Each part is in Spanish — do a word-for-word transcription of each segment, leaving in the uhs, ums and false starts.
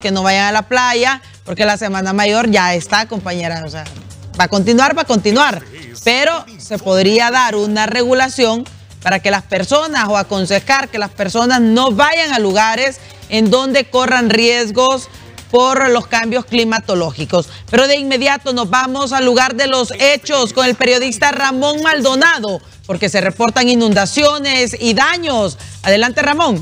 que no vayan a la playa, porque la Semana Mayor ya está, compañera, o sea, va a continuar, va a continuar, pero se podría dar una regulación para que las personas, o aconsejar que las personas no vayan a lugares en donde corran riesgos por los cambios climatológicos. Pero de inmediato nos vamos al lugar de los hechos con el periodista Ramón Maldonado, porque se reportan inundaciones y daños. Adelante, Ramón.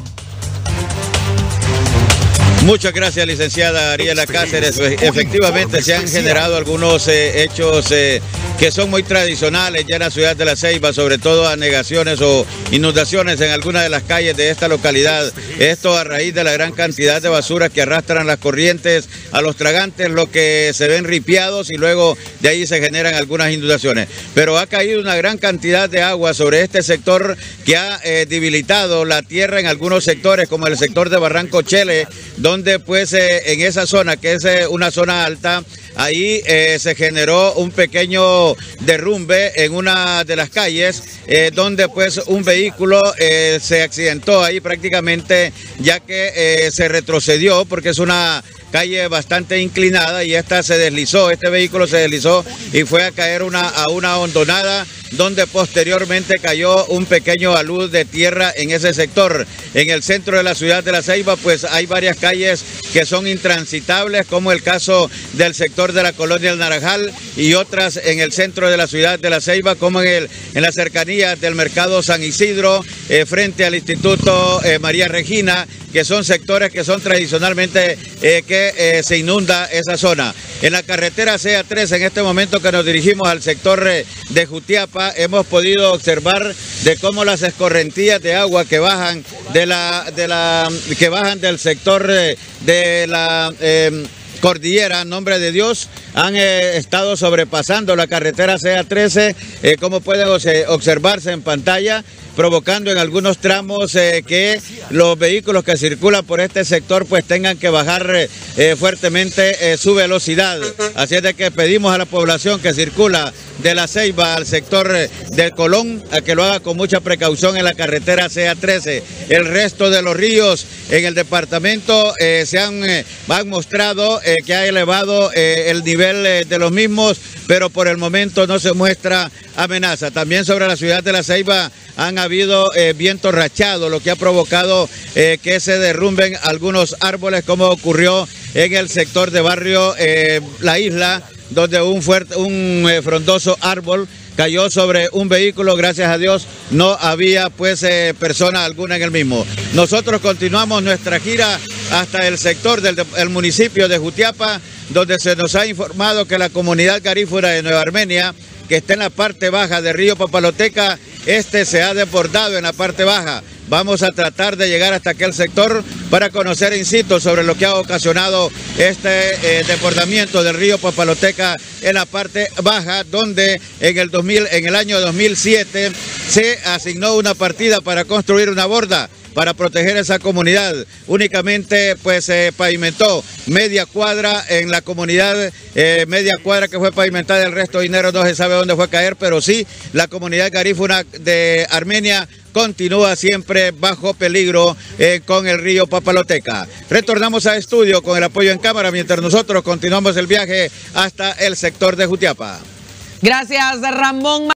Muchas gracias, licenciada Ariela Cáceres. Efectivamente se han generado algunos eh, hechos eh, que son muy tradicionales ya en la ciudad de La Ceiba, sobre todo anegaciones o inundaciones en algunas de las calles de esta localidad. Esto a raíz de la gran cantidad de basura que arrastran las corrientes a los tragantes, lo que se ven ripiados y luego de ahí se generan algunas inundaciones. Pero ha caído una gran cantidad de agua sobre este sector que ha eh, debilitado la tierra en algunos sectores, como el sector de Barranco Chele, donde donde pues eh, en esa zona, que es eh, una zona alta, ahí eh, se generó un pequeño derrumbe en una de las calles, eh, donde pues un vehículo eh, se accidentó ahí prácticamente, ya que eh, se retrocedió porque es una calle bastante inclinada y esta se deslizó, este vehículo se deslizó y fue a caer una, a una hondonada, donde posteriormente cayó un pequeño alud de tierra en ese sector. En el centro de la ciudad de La Ceiba, pues hay varias calles que son intransitables, como el caso del sector de la colonia El Naranjal y otras en el centro de la ciudad de La Ceiba, como en, el, en la cercanía del mercado San Isidro, eh, frente al Instituto eh, María Regina, que son sectores que son tradicionalmente eh, que eh, se inunda esa zona. En la carretera C A tres, en este momento que nos dirigimos al sector eh, de Jutiapa, hemos podido observar de cómo las escorrentías de agua que bajan de la, de la que bajan del sector eh, de la eh, cordillera, Nombre de Dios, han eh, estado sobrepasando la carretera C A trece, eh, como pueden observarse en pantalla, provocando en algunos tramos eh, que los vehículos que circulan por este sector pues tengan que bajar eh, fuertemente eh, su velocidad. Así es de que pedimos a la población que circula de La Ceiba al sector eh, del Colón a que lo haga con mucha precaución en la carretera C A trece. El resto de los ríos en el departamento eh, se han, eh, han mostrado eh, que ha elevado eh, el nivel eh, de los mismos, pero por el momento no se muestra amenaza. También sobre la ciudad de La Ceiba han habido eh, viento rachado, lo que ha provocado eh, que se derrumben algunos árboles, como ocurrió en el sector de barrio eh, La Isla, donde un, fuerte, un eh, frondoso árbol cayó sobre un vehículo. Gracias a Dios no había pues eh, persona alguna en el mismo. Nosotros continuamos nuestra gira hasta el sector del el municipio de Jutiapa, donde se nos ha informado que la comunidad garífuna de Nueva Armenia, que está en la parte baja del río Papaloteca, este se ha desbordado en la parte baja. Vamos a tratar de llegar hasta aquel sector para conocer in situ sobre lo que ha ocasionado este eh, desbordamiento del río Papaloteca en la parte baja, donde en el, dos mil, en el año dos mil siete se asignó una partida para construir una borda para proteger esa comunidad. Únicamente pues se eh, pavimentó media cuadra en la comunidad, eh, media cuadra que fue pavimentada, el resto de dinero no se sabe dónde fue a caer, pero sí la comunidad garífuna de Armenia continúa siempre bajo peligro eh, con el río Papaloteca. Retornamos a estudio con el apoyo en cámara mientras nosotros continuamos el viaje hasta el sector de Jutiapa. Gracias, Ramón.